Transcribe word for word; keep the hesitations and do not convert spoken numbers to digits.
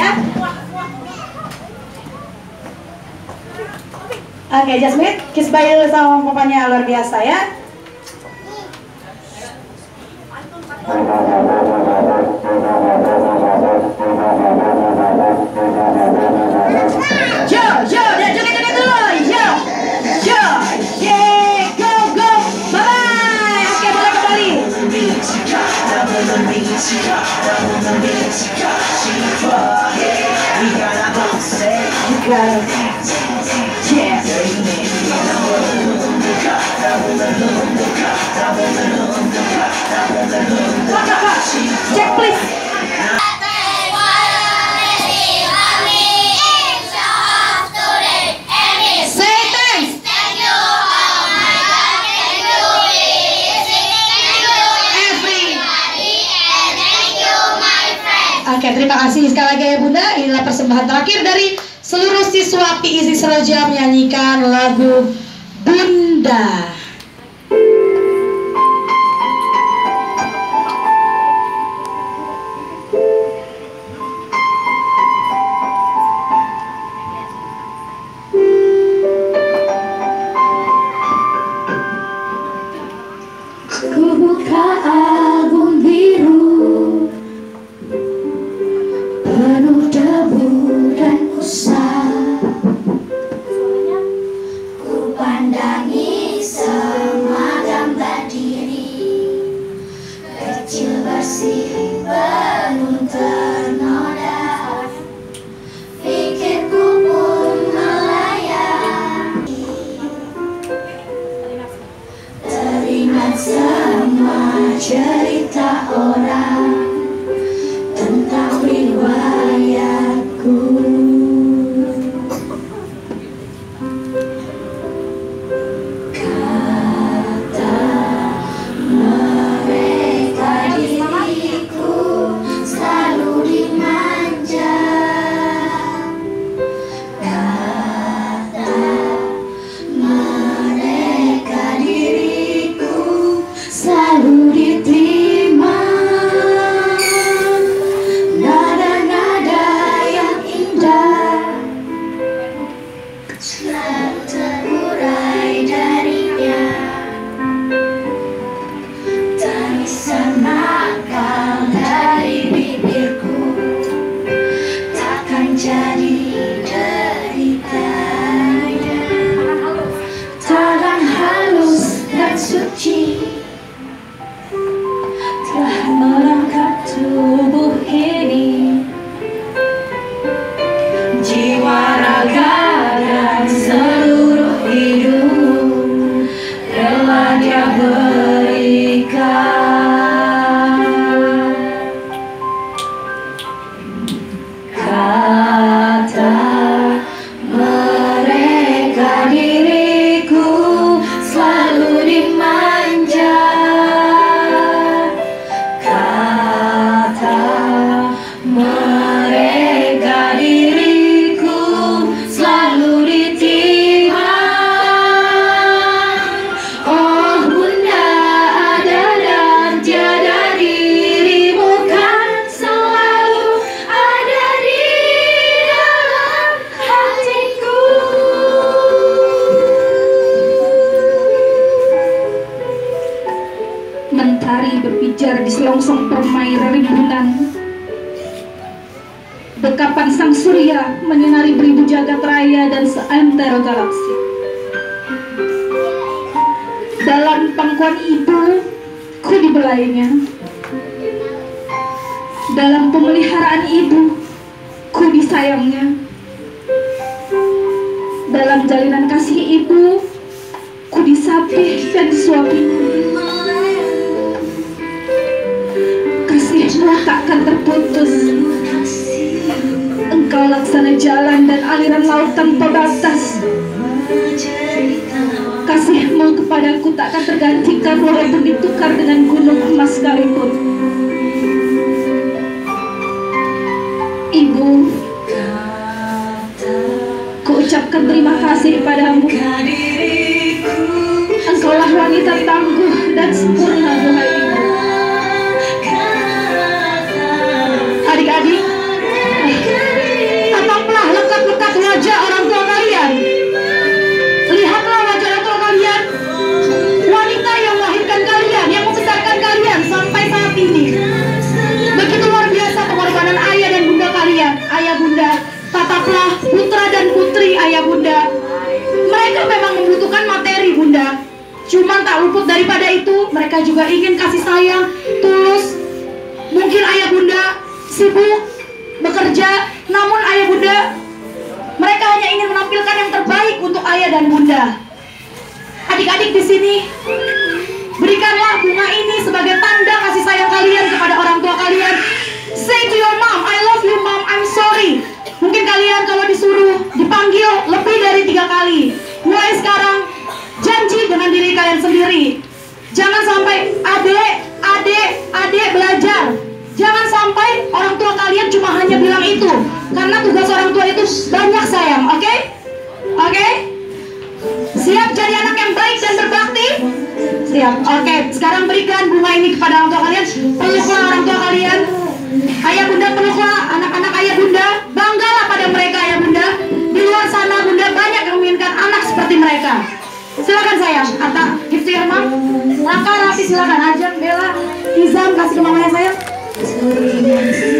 ya. Oke, Jasmine, kiss bye dulu sama papanya, luar biasa ya. Yo, yo, dia joget-joget dulu. Yo, yo, yeah, go, go, bye-bye. Oke, boleh kembali. Yeah. Check please. Oke, terima kasih sekali lagi ya Bunda. Inilah persembahan terakhir dari seluruh siswa P I S I Seroja menyanyikan lagu Bunda. Ku buka album biru penuh debu dan usah, ku pandangi semua gambar diri kecil bersih penuh ternoda, pikirku pun melayang teringat semua cerita orang tentang riwayatku. Kata mereka diriku selalu dimanja. Kata mereka diriku selalu diterima. Selalu terurai darinya, tangisan nakal dari bibirku takkan jadi deritanya. Tangan halus dan suci telah melengkap tubuh ini, jiwa raga seluruh hidup rela dia berikan. Kata mereka diriku selalu dimanja. Kata mereka diriku selalu diterima. Oh Bunda, ada dan tiada dirimu kan selalu ada di dalam hatiku. Mentari berpijar di selongsong permai rembulan, dekapan sang surya menyinari beribu jagat raya dan seantero galaksi. Dalam pangkuan ibu ku dibelainya, dalam pemeliharaan ibu ku disayangnya, dalam jalinan kasih ibu ku disapih dan disuapinya. Kasihmu takkan terputus, Engkau laksana jalan dan aliran laut tanpa batas. Kasihmu kepadaku takkan tergantikan walaupun ditukar dengan gunung emas sekalipun. Ibu, ku ucapkan terima kasih padamu. Engkaulah wanita tangguh dan sempurna, duhai ibu. Adik-adik, tak luput daripada itu, mereka juga ingin kasih sayang tulus. Mungkin ayah bunda sibuk bekerja, namun ayah bunda, mereka hanya ingin menampilkan yang terbaik untuk ayah dan bunda. Adik-adik di sini, berikanlah bunga ini sebagai tanda kasih sayang kalian kepada orang tua kalian. Say to your mom, I love you mom, I'm sorry. Mungkin kalian kalau disuruh dipanggil lebih dari tiga kali. Mulai sekarang, janji dengan diri kalian sendiri. Jangan sampai adek, adek, adek belajar. Jangan sampai orang tua kalian cuma hanya bilang itu. Karena tugas orang tua itu banyak sayang, oke? Okay? Oke? Okay? Siap jadi anak yang baik dan berbakti? Siap, oke. Okay. Sekarang berikan bunga ini kepada orang tua kalian. Peluklah orang tua kalian. Ayah bunda peluklah anak-anak ayah bunda. Banggalah pada mereka ayah bunda. Di luar sana bunda banyak yang menginginkan anak seperti mereka. Silakan sayang. Atta, give to your mom. Raka, Rafi silakan. Ajak, Bella, Izam kasih ke mamanya sayang.